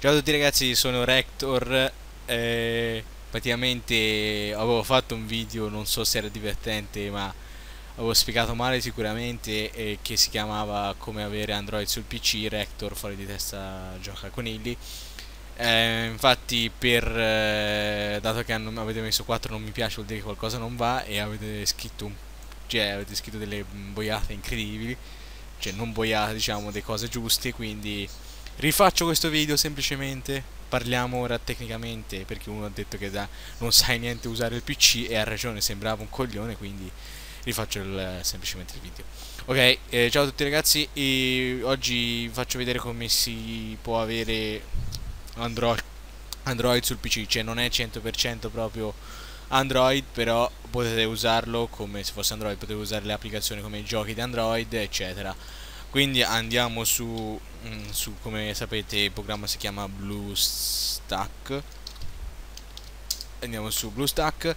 Ciao a tutti ragazzi, sono Rector. Praticamente avevo fatto un video, non so se era divertente, ma avevo spiegato male sicuramente, che si chiamava come avere Android sul PC. Rector fuori di testa gioca a conigli. Infatti, dato che avete messo 4 non mi piace, vuol dire che qualcosa non va, e avete scritto delle boiate incredibili, cioè non boiate, diciamo, delle cose giuste. Quindi rifaccio questo video semplicemente. Parliamo ora tecnicamente, perché uno ha detto che non sai niente usare il PC, e ha ragione, sembrava un coglione. Quindi rifaccio semplicemente il video. Ok, ciao a tutti ragazzi, e oggi vi faccio vedere come si può avere Android, Android sul PC. Cioè non è 100% proprio Android, però potete usarlo come se fosse Android, potete usare le applicazioni come i giochi di Android, eccetera. Quindi andiamo su, come sapete, il programma si chiama BlueStack. Andiamo su BlueStack,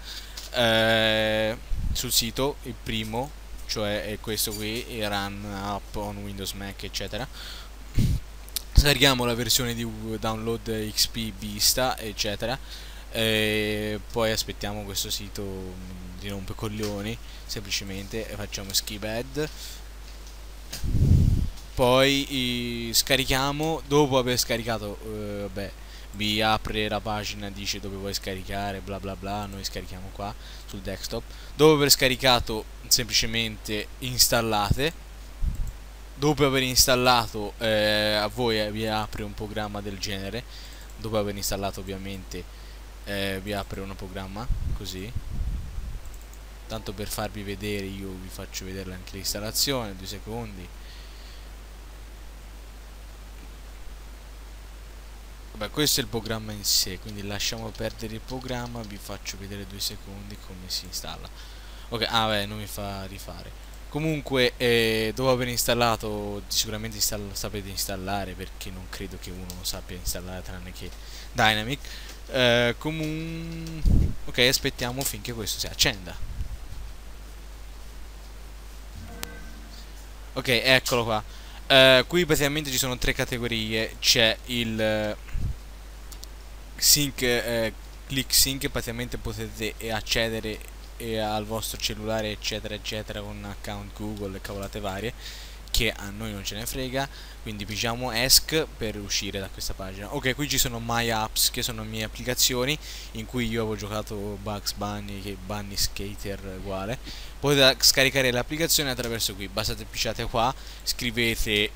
sul sito, il primo, cioè è questo qui, e Run App on Windows, Mac, eccetera. Scarichiamo la versione di download XP Vista, eccetera. Poi aspettiamo questo sito di rompecoglioni, semplicemente, e facciamo skip add. Poi scarichiamo. Dopo aver scaricato, vabbè, vi apre la pagina, dice dove vuoi scaricare, bla bla bla. Noi scarichiamo qua sul desktop. Dopo aver scaricato, semplicemente installate. Dopo aver installato, a voi vi apre un programma del genere. Dopo aver installato, ovviamente, vi apre un programma così. Tanto per farvi vedere, io vi faccio vedere anche l'installazione, 2 secondi. Vabbè, questo è il programma in sé, quindi lasciamo perdere il programma, vi faccio vedere 2 secondi come si installa. Ok, beh, non mi fa rifare. Comunque, dopo aver installato, sicuramente sapete installare, perché non credo che uno sappia installare tranne che Dynamic. Ok, aspettiamo finché questo si accenda. Ok, eccolo qua. Qui praticamente ci sono 3 categorie. C'è il sync, click sync. Praticamente potete accedere al vostro cellulare, eccetera eccetera, con un account Google e cavolate varie, che a noi non ce ne frega. Quindi diciamo ESC per uscire da questa pagina. Ok, qui ci sono My Apps, che sono mie applicazioni, in cui io avevo giocato Bugs Bunny, che Bunny Skater uguale. Potete scaricare l'applicazione attraverso qui. Basta picciate qua, scrivete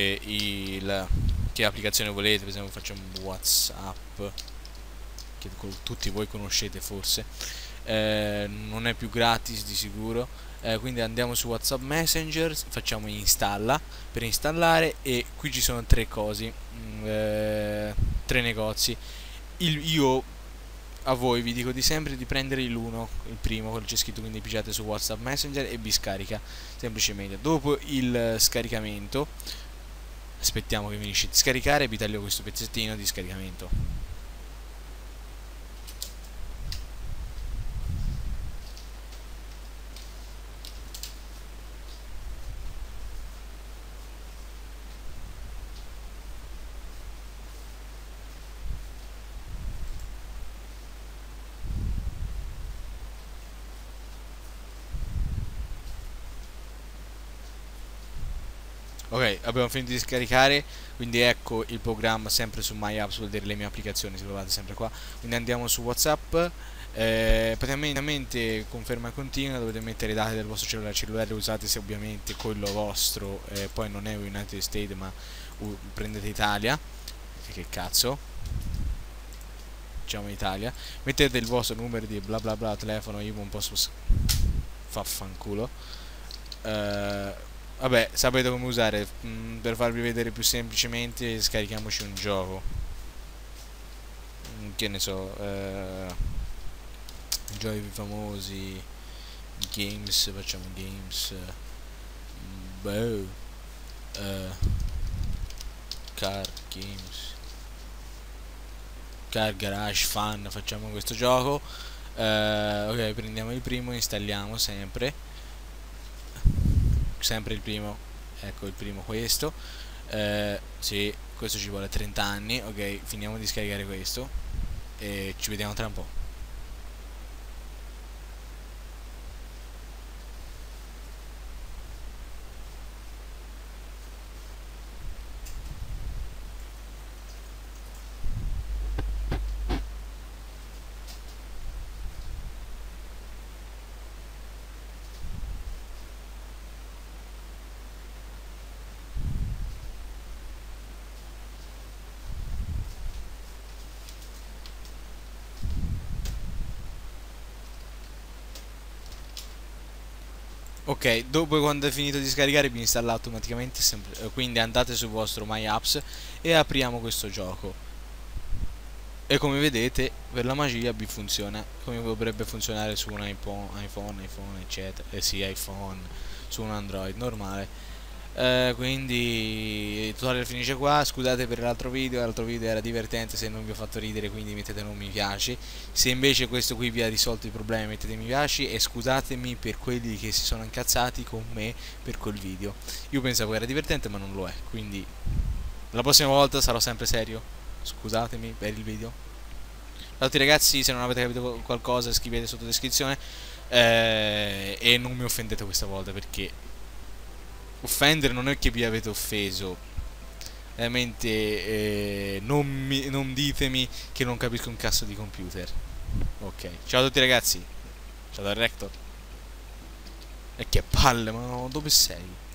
che applicazione volete. Per esempio facciamo WhatsApp, che tutti voi conoscete forse. Non è più gratis di sicuro. Quindi andiamo su WhatsApp Messenger, facciamo installa per installare, e qui ci sono 3 cose, 3 negozi. Io a voi vi dico di sempre di prendere l'uno, il primo, quello c'è scritto, quindi pigiate su WhatsApp Messenger e vi scarica semplicemente. Dopo il scaricamento, aspettiamo che finisce di scaricare, vi taglio questo pezzettino di scaricamento. Ok, abbiamo finito di scaricare, quindi ecco il programma sempre su My Apps, vuol dire le mie applicazioni, se trovate sempre qua. Quindi andiamo su WhatsApp, praticamente conferma continua, dovete mettere i dati del vostro cellulare usate, se ovviamente quello vostro, poi non è United States, ma prendete Italia, che cazzo, diciamo Italia. Mettete il vostro numero di bla bla bla, telefono, io non posso, faffanculo. Vabbè, sapete come usare. Per farvi vedere più semplicemente, scarichiamoci un gioco. Che ne so, giochi più famosi, games, facciamo games. Boh, eh, car games, car garage fun, facciamo questo gioco. Ok, prendiamo il primo, installiamo sempre il primo. Ecco il primo, questo. Sì, questo ci vuole 30 anni. Ok, finiamo di scaricare questo e ci vediamo tra un po'. Ok, dopo quando è finito di scaricare vi installa automaticamente, quindi andate sul vostro My Apps e apriamo questo gioco. E come vedete, per la magia vi funziona come dovrebbe funzionare su un iPhone eccetera. Sì, iPhone, su un Android normale. Quindi il tutorial finisce qua. Scusate per l'altro video era divertente, se non vi ho fatto ridere, quindi mettete un mi piace. Se invece questo qui vi ha risolto i problemi, mettete mi piace. E scusatemi per quelli che si sono incazzati con me per quel video. Io pensavo era divertente ma non lo è, quindi la prossima volta sarò sempre serio. Scusatemi per il video. A tutti ragazzi, se non avete capito qualcosa scrivete sotto descrizione, e non mi offendete questa volta, perché offendere non è che vi avete offeso, veramente. Non ditemi che non capisco un cazzo di computer. Ok, ciao a tutti ragazzi, ciao dal Rector. E che palle, ma dove sei?